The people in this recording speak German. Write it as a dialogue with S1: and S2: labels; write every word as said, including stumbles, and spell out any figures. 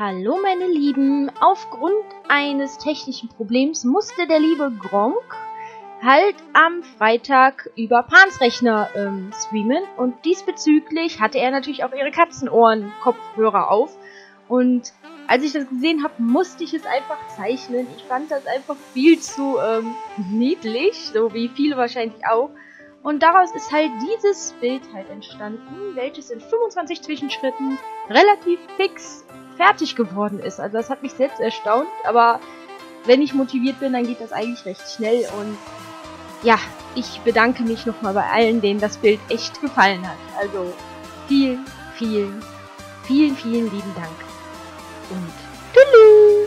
S1: Hallo meine Lieben, aufgrund eines technischen Problems musste der liebe Gronkh halt am Freitag über Pans Rechner ähm, streamen und diesbezüglich hatte er natürlich auch ihre Katzenohren-Kopfhörer auf und als ich das gesehen habe, musste ich es einfach zeichnen. Ich fand das einfach viel zu ähm, niedlich, so wie viele wahrscheinlich auch. Und daraus ist halt dieses Bild halt entstanden, welches in fünfundzwanzig Zwischenschritten relativ fix fertig geworden ist. Also das hat mich selbst erstaunt, aber wenn ich motiviert bin, dann geht das eigentlich recht schnell. Und ja, ich bedanke mich nochmal bei allen, denen das Bild echt gefallen hat. Also vielen, vielen, vielen, vielen lieben Dank. Und tschüss!